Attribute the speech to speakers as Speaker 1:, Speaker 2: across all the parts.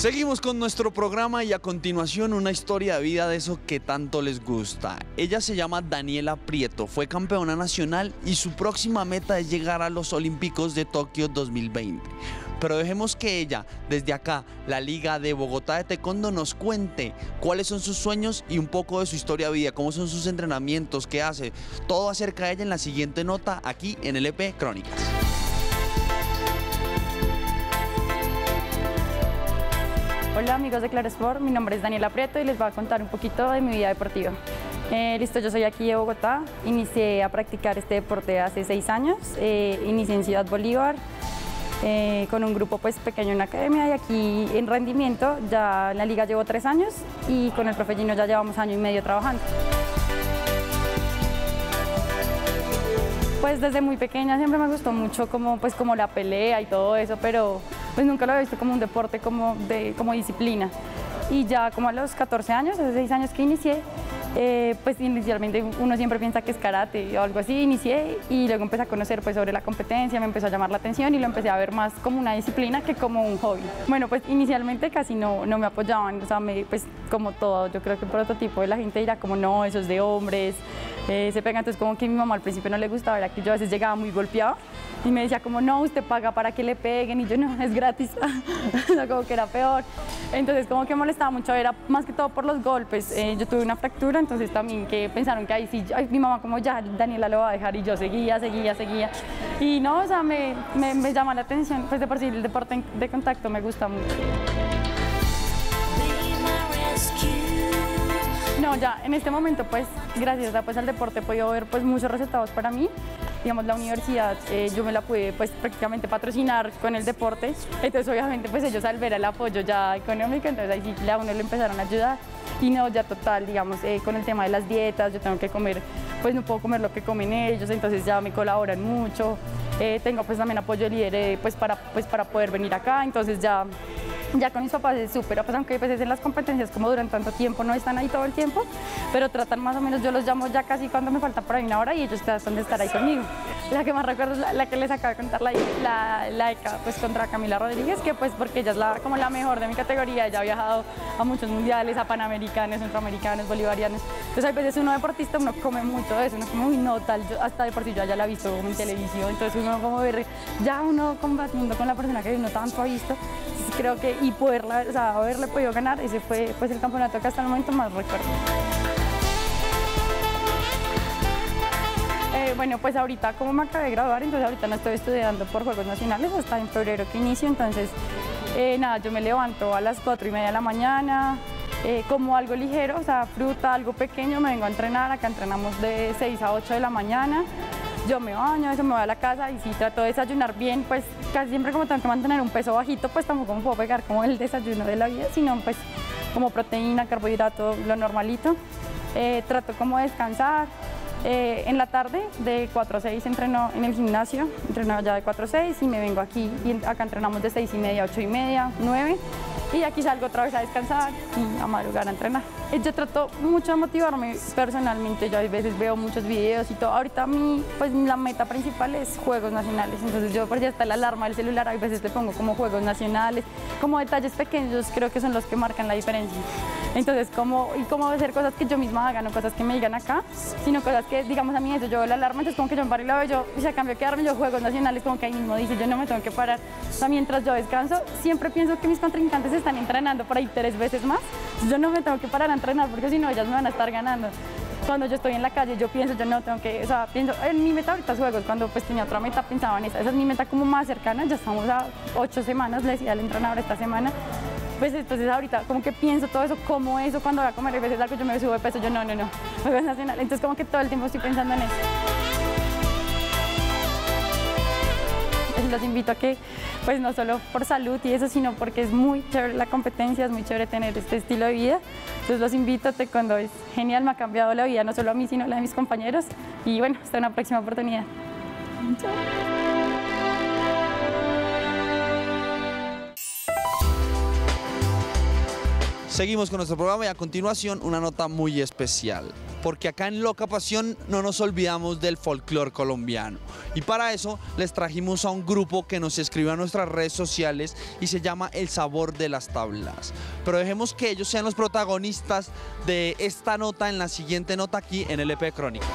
Speaker 1: Seguimos con nuestro programa y a continuación una historia de vida de eso que tanto les gusta. Ella se llama Daniela Prieto, fue campeona nacional y su próxima meta es llegar a los Olímpicos de Tokio 2020. Pero dejemos que ella, desde acá, la Liga de Bogotá de Taekwondo, nos cuente cuáles son sus sueños y un poco de su historia de vida, cómo son sus entrenamientos, qué hace, todo acerca de ella en la siguiente nota aquí en LP Crónicas.
Speaker 2: Hola amigos de Claro Sport, mi nombre es Daniela Prieto y les voy a contar un poquito de mi vida deportiva. Listo, yo soy aquí de Bogotá, inicié a practicar este deporte hace 6 años, inicié en Ciudad Bolívar con un grupo pues pequeño en la academia y aquí en rendimiento ya en la liga llevo 3 años y con el profe Gino ya llevamos 1 año y medio trabajando. Pues desde muy pequeña siempre me gustó mucho como la pelea y todo eso, pero pues nunca lo había visto como un deporte como disciplina. Y ya como a los 14 años, hace 6 años que inicié, pues inicialmente uno siempre piensa que es karate o algo así, inicié y luego empecé a conocer pues sobre la competencia, me empezó a llamar la atención y lo empecé a ver más como una disciplina que como un hobby. Bueno, pues inicialmente casi no me apoyaban, o sea, pues como todo, yo creo que el prototipo de la gente dirá como no, eso es de hombres, se pega, entonces como que a mi mamá al principio no le gustaba, era que yo a veces llegaba muy golpeada y me decía como no, usted paga para que le peguen y yo no, es gratis, o sea, como que era peor. Entonces como que molestaba mucho, era más que todo por los golpes, yo tuve una fractura, entonces también que pensaron que ahí sí, ay, mi mamá como ya, Daniela lo va a dejar y yo seguía y no, o sea, me llama la atención, pues de por sí el deporte de contacto me gusta mucho. No, ya en este momento pues gracias pues, al deporte he podido ver pues muchos resultados para mí. Digamos, la universidad yo me la pude pues prácticamente patrocinar con el deporte, entonces obviamente pues ellos al ver el apoyo ya económico, entonces ahí sí a uno le empezaron a ayudar y no, ya total, digamos, con el tema de las dietas, yo tengo que comer, pues no puedo comer lo que comen ellos, entonces ya me colaboran mucho, tengo pues también apoyo de líderes pues para poder venir acá, entonces ya con mis papás es súper, pues aunque pues en las competencias como duran tanto tiempo, no están ahí todo el tiempo, pero tratan más o menos, yo los llamo ya casi cuando me falta por ahí 1 hora y ellos tratan de estar ahí conmigo. La que más recuerdo es la que les acabo de contar, la ECA pues contra Camila Rodríguez, que pues porque ella es como la mejor de mi categoría, ella ha viajado a muchos mundiales, a panamericanos, centroamericanos, bolivarianos, entonces a veces uno deportista, uno come mucho de eso, uno como, uy no, tal, hasta de por sí yo ya la he visto como en televisión, entonces uno como ver, ya uno combatiendo con la persona que uno tanto ha visto, creo que y poderla, o sea, haberle podido ganar, ese fue pues el campeonato que hasta el momento más recuerdo. Bueno, pues ahorita como me acabé de graduar, entonces ahorita no estoy estudiando por Juegos Nacionales, hasta en febrero que inicio, entonces nada, yo me levanto a las 4:30 de la mañana, como algo ligero, o sea, fruta, algo pequeño, me vengo a entrenar, acá entrenamos de 6 a 8 de la mañana, yo me baño, eso me voy a la casa y si trato de desayunar bien, pues casi siempre como tengo que mantener un peso bajito, pues tampoco me puedo pegar como el desayuno de la vida, sino pues como proteína, carbohidrato, lo normalito. Trato como de descansar. En la tarde de 4 a 6 entreno en el gimnasio, entreno ya de 4 a 6 y me vengo aquí y acá entrenamos de 6:30 a 8:30, 9 y aquí salgo otra vez a descansar y a madrugar a entrenar. Yo trato mucho de motivarme personalmente, yo a veces veo muchos videos y todo. Ahorita a mí, pues la meta principal es Juegos Nacionales, entonces yo por ya está la alarma del celular, a veces le pongo como Juegos Nacionales, como detalles pequeños creo que son los que marcan la diferencia. Entonces, cómo hacer cosas que yo misma haga, no cosas que me digan acá, sino cosas que, digamos, a mí eso, yo veo la alarma, entonces como que yo me paro y la veo, y si a cambio de quedarme yo Juegos Nacionales, como que ahí mismo dice, yo no me tengo que parar. O sea, mientras yo descanso, siempre pienso que mis contrincantes están entrenando por ahí 3 veces más, yo no me tengo que parar a entrenar, porque si no, ellas me van a estar ganando. Cuando yo estoy en la calle, yo pienso, yo no tengo que, o sea, pienso, en mi meta ahorita es Juegos, cuando pues tenía otra meta pensaba en esa es mi meta como más cercana, ya estamos a 8 semanas, le decía al entrenador esta semana, pues entonces ahorita como que pienso todo eso, como eso, cuando voy a comer a veces algo yo me subo de peso, yo no, Juegos Nacionales, entonces como que todo el tiempo estoy pensando en eso. Los invito a que, pues no solo por salud y eso, sino porque es muy chévere la competencia, es muy chévere tener este estilo de vida. Entonces los invito a Taekwondo, es genial, me ha cambiado la vida, no solo a mí, sino a la de mis compañeros. Y bueno, hasta una próxima oportunidad. Chao.
Speaker 1: Seguimos con nuestro programa y a continuación una nota muy especial. porque acá en Loca Pasión no nos olvidamos del folclore colombiano. Y para eso les trajimos a un grupo que nos escribió a nuestras redes sociales y se llama El Sabor de las Tablas. Pero dejemos que ellos sean los protagonistas de esta nota en la siguiente nota aquí en LP Crónicas.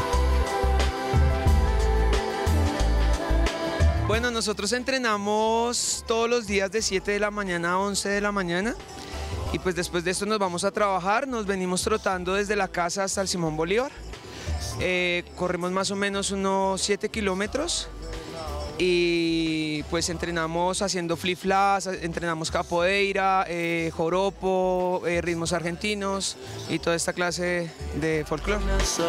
Speaker 3: Bueno, nosotros entrenamos todos los días de 7 de la mañana a 11 de la mañana y pues después de esto nos vamos a trabajar, nos venimos trotando desde la casa hasta el Simón Bolívar. Corremos más o menos unos 7 kilómetros y pues entrenamos haciendo flip-flops, entrenamos capoeira, joropo, ritmos argentinos y toda esta clase de folclore.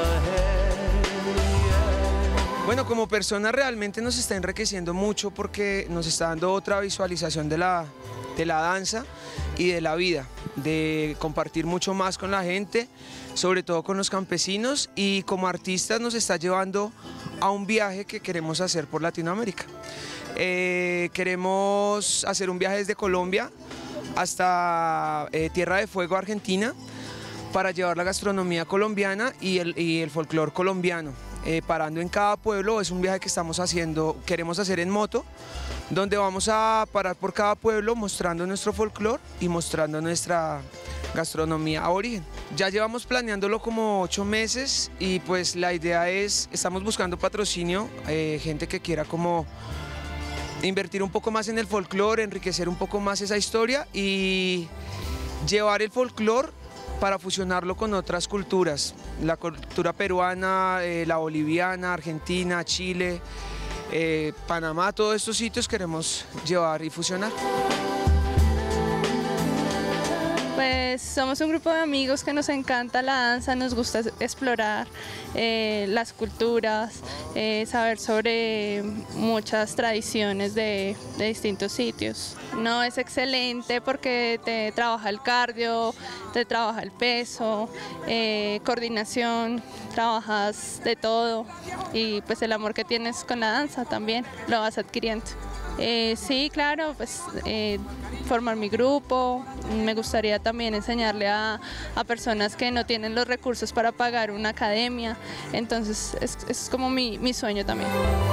Speaker 3: Bueno, como persona realmente nos está enriqueciendo mucho porque nos está dando otra visualización de la danza y de la vida, de compartir mucho más con la gente, sobre todo con los campesinos, y como artistas nos está llevando a un viaje que queremos hacer por Latinoamérica. Queremos hacer un viaje desde Colombia hasta Tierra de Fuego, Argentina, para llevar la gastronomía colombiana y el folclore colombiano. Parando en cada pueblo, es un viaje que queremos hacer en moto, donde vamos a parar por cada pueblo mostrando nuestro folclore y mostrando nuestra gastronomía aborigen. Ya llevamos planeándolo como 8 meses y pues la idea estamos buscando patrocinio, gente que quiera como invertir un poco más en el folclore, enriquecer un poco más esa historia y llevar el folclore para fusionarlo con otras culturas, la cultura peruana, la boliviana, Argentina, Chile, Panamá, todos estos sitios queremos llevar y fusionar.
Speaker 4: Pues somos un grupo de amigos que nos encanta la danza, nos gusta explorar las culturas, saber sobre muchas tradiciones de distintos sitios. No, es excelente porque te trabaja el cardio, te trabaja el peso, coordinación, trabajas de todo y pues el amor que tienes con la danza también lo vas adquiriendo. Sí, claro, pues formar mi grupo, me gustaría también enseñarle a personas que no tienen los recursos para pagar una academia, entonces es como mi sueño también.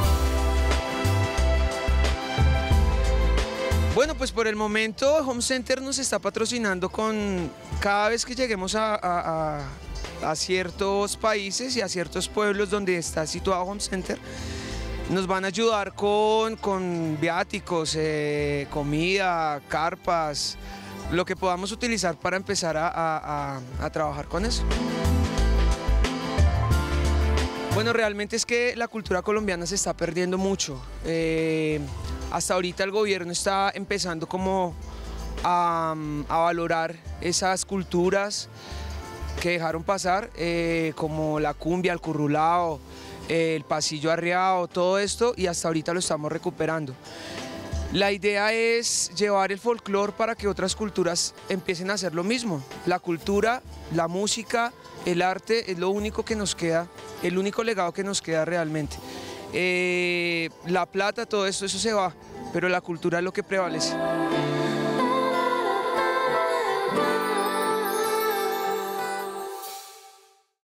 Speaker 3: Bueno, pues por el momento Home Center nos está patrocinando con cada vez que lleguemos a ciertos países y a ciertos pueblos donde está situado Home Center. Nos van a ayudar con viáticos, comida, carpas, lo que podamos utilizar para empezar a trabajar con eso. Bueno, realmente es que la cultura colombiana se está perdiendo mucho. Hasta ahorita el gobierno está empezando como a valorar esas culturas que dejaron pasar, como la cumbia, el currulao, el pasillo arreado, todo esto, y hasta ahorita lo estamos recuperando. La idea es llevar el folclore para que otras culturas empiecen a hacer lo mismo. La cultura, la música, el arte es lo único que nos queda, el único legado que nos queda realmente. La plata, todo esto, eso se va, pero la cultura es lo que prevalece.